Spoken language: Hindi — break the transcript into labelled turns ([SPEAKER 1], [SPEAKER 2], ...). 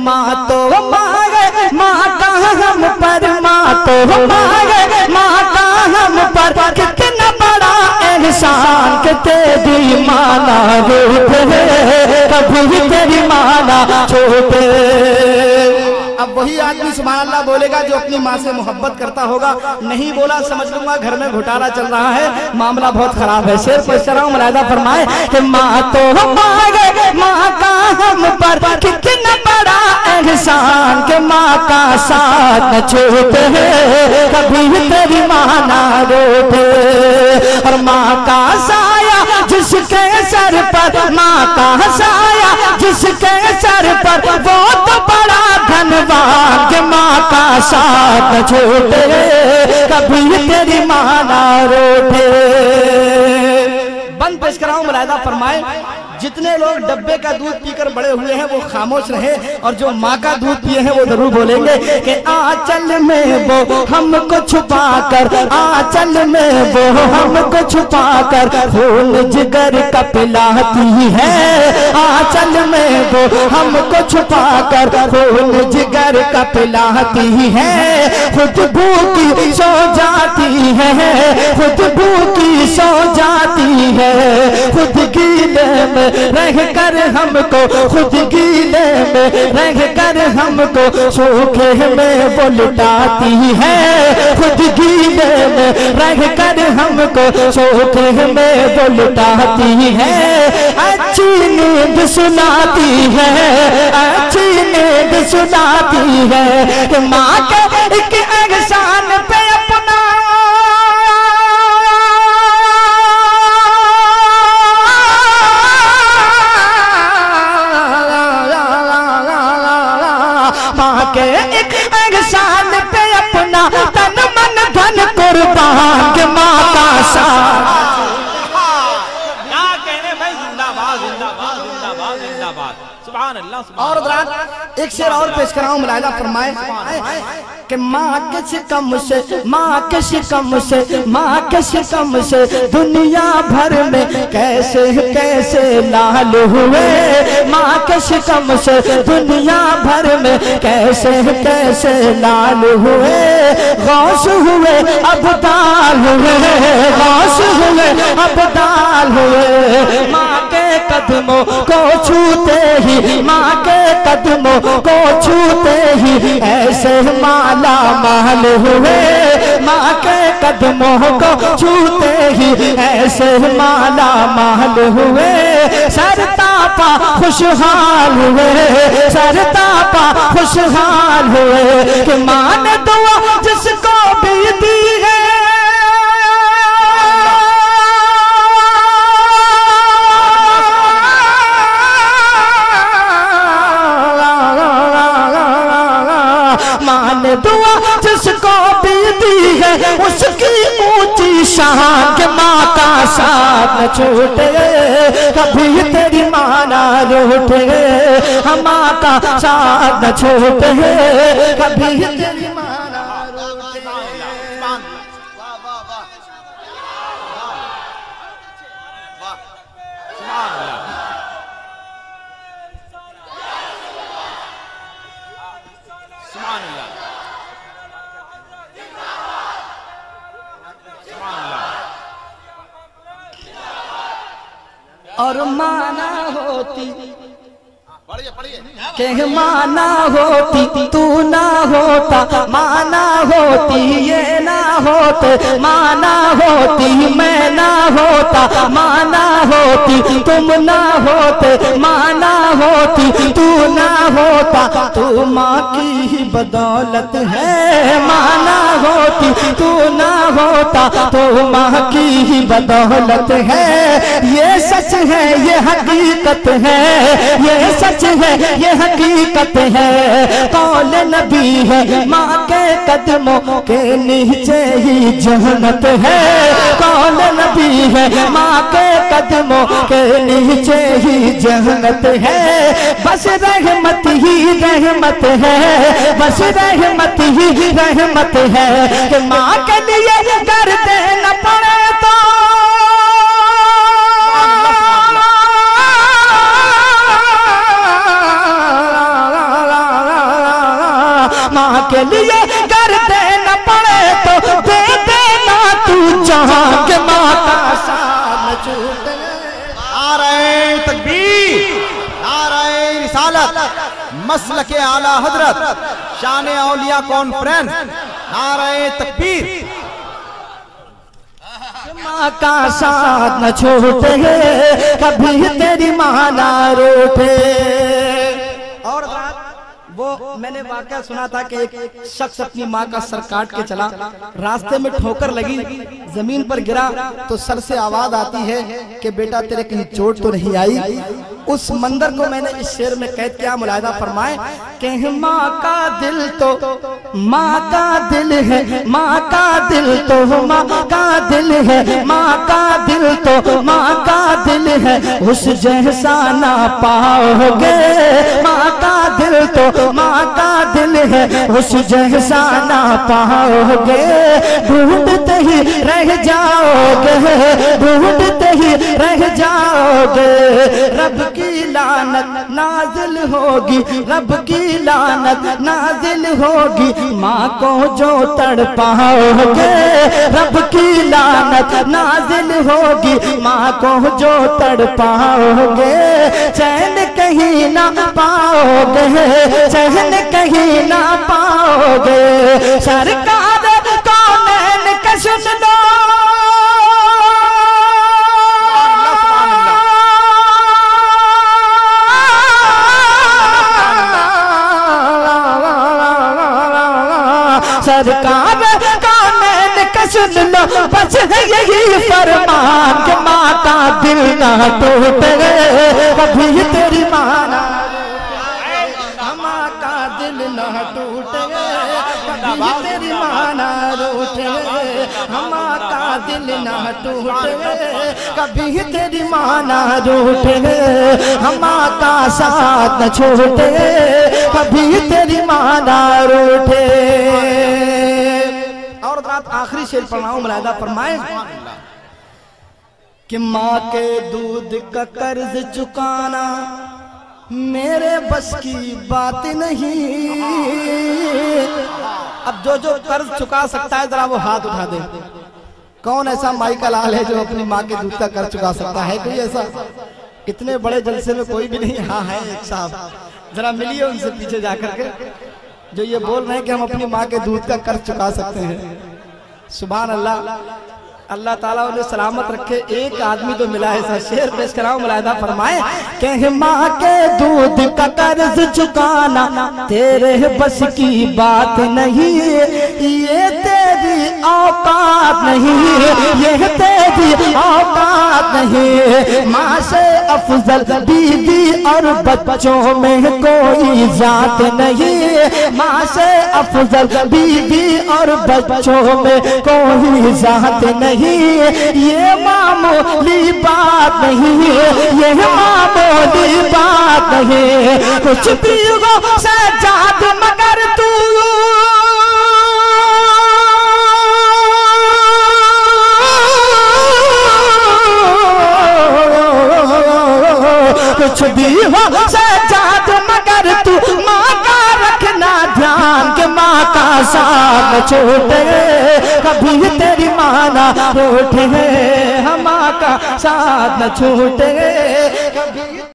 [SPEAKER 1] माँ तो मांगे माँ का हम पर, माँ तो मांगे माँ का हम पर, कितना बड़ा एहसान के तेरी माना रूप है, कभी तेरी माना छोटे। अब वही आदमी सुभान अल्लाह बोलेगा जो अपनी माँ से मोहब्बत करता होगा। नहीं बोला समझ लूंगा घर में घोटाला चल रहा है, मामला बहुत खराब है। शेर को इस तरह मुलाहिजा फरमाए कि माँ तो मांगे माँ का हम पर, कितना बड़ा एहसान के माँ का साथ न छोटे, कभी तेरी माँ ना रोटे। और माँ का साया जिसके सर पर, माँ का साया जिसके सर पर, वो तो बड़ा धनवान के माँ का साथ न छोटे, कभी तेरी माँ ना रोटे। बंद पेश कराऊं मुलाहिजा फरमाए, जितने लोग डब्बे का दूध पीकर बड़े हुए हैं वो खामोश रहे, और जो माँ का दूध पिए हैं वो जरूर बोलेंगे कि आंचल में वो हमको छुपा कर, आंचल में वो हमको छुपा कर खून जिगर का पिलाती है, आंचल में वो हमको छुपा कर खून जिगर का पिलाती है। खुद भूखी सो जाती है, खुद भूखी सो जाती है, खुद गीले में रह कर हमको, खुद गीले में रह कर हमको सूखे में वो लुटाती है, खुद गीले में रह कर हमको सूखे में वो लुटाती है। अच्छी नींद सुनाती है, अच्छी नींद सुनाती है, माँ के एक एहसान पे अपना के एक एहसान पे अपना तन मन धन कुर्बान के माँ का साथ।
[SPEAKER 2] क्या कहने भाई, जिंदाबाद जिंदाबाद जिंदाबाद जिंदाबाद, सुभान अल्लाह।
[SPEAKER 1] और एक शेर और पेश कराऊं मुलाहिजा फरमाए कि माँ के शिकम से, माँ के शिकम से, माँ के शिकम से दुनिया भर में कैसे कैसे लाल हुए, माँ के शिकम से दुनिया भर में कैसे कैसे लाल हुए। गौस हुए अब्दाल हुए, गौस हुए अब्दाल हुए, माँ के कदमों को छूते ही, माँ के कदमों को छूते ही ऐसे माला माल हुए, माँ के कदमों को छूते ही ऐसे माला माल हुए। सरतापा खुशहाल हुए, सरतापा खुशहाल हुए कि माँ ने दुआ जिसको भी दी है, माँ ने दुआ जिसको भी दी है उसकी ऊंची शान के माँ का साथ न छूटे, कभी तेरी माँ ना रूठे, हम माँ का साथ न छूटे, कभी तेरी माँ ना रूठे। और माना होती के माना होती तू ना होता, माना होती ये ना होते, माना होती मैं ना होता, माना होती तुम ना होते, माना होती तू ना होता। तू माँ की ही बदौलत है, माना होती तू ना होता, तो माँ की ही बदौलत है। ये सच है ये हकीकत है, ये सच है ये हकीकत है। कौल नबी है माँ के कदमों के नीचे ही जन्नत है, कौल नबी है माँ के कदमों के नीचे ही जन्नत है। बस रहमत ही रहमत है, बस रहमत ही रहमत है कि माँ के लिए कर देना पड़े तो के लिए कर देना पड़े तो दे देना तू जहां के माँ का साथ न छूटे।
[SPEAKER 3] नारे तकबीर, नारे रिसालत, मसलके आला हजरत, शान औलिया कॉन्फ्रेंस, नारे तकबीर।
[SPEAKER 1] माँ का साथ न छूटे कभी तेरी माँ ना रूठे। और वो मैंने वाकया सुना था कि एक शख्स अपनी माँ का सर काट के चला, रास्ते में ठोकर लगी, जमीन पर गिरा तो सर से आवाज आती है कि बेटा तेरे कहीं चोट तो नहीं आई। उस मंजर को मैंने इस शेर में कैद किया, मुलाहिजा फरमाए कि माँ का दिल तो माँ का दिल है, माँ का दिल तो माँ का दिल है, माँ का दिल तो माँ का दिल है, उस जैसा ना पाओगे। माँ का दिल तो माँ का दिल है, उस जैसा ना पाओगे। ढूंढते ही रह जाओगे, ढूंढते ही रह जाओगे। रब की लानत नाजिल होगी, रब की लानत नाजिल होगी, माँ को जो तड़पाओगे। रब की लानत नाजिल होगी, माँ को जो तड़पाओगे। चैन कहीं ना पाओगे, चैन कहीं ना पाओगे। सरकार कौन का सुन लो, सरकार कानून का सुन लो, बस है यही फरमान कि माँ का दिल ना टूटे कभी तेरी माँ ना, माँ का दिल ना टूटे कभी तेरी माँ ना रूठे। माँ का दिल ना टूटे कभी तेरी माँ ना रूठे। माँ का साथ न छोटे कभी तेरी माँ ना रूठे। और रात आखिरी शेर पढ़ाऊं, मुलाहिजा फरमाए कि माँ के दूध का कर्ज चुकाना मेरे बस की बात नहीं। अब जो जो कर्ज चुका सकता है जरा वो हाथ उठा दे। कौन ऐसा माई का लाल है जो अपनी माँ के दूध का कर्ज चुका सकता है? कोई ऐसा? इतने बड़े जलसे में कोई भी नहीं। हाँ है एक साहब, जरा मिलिए उनसे पीछे जाकर के, जो ये बोल रहे हैं कि हम अपनी माँ के दूध का कर्ज चुका सकते हैं। सुभान अल्लाह, अल्लाह ताला उन्हें सलामत रखे। एक आदमी तो मिला है। ऐसा शेर पेश कराऊं, मुलाहिजा फरमाए कि माँ के दूध का कर्ज चुकाना तेरे बस की बात नहीं, ये तेरी औकात नहीं, ये तेरी औकात नहीं। माँ से अफजल बीवी और बच्चों में कोई जात नहीं। माँ से अफजल बीवी और बच्चों में कोई जात नहीं। ये मामूली बात नहीं, ये मामूली बात नहीं। कुछ भी हो सजाद मगर तू कुछ भी हो सजाद मगर तू माँ का रखना ध्यान के माँ का साथ छोटे कभी तेरी माँ ना रूठे। हम माँ का साथ न छूटे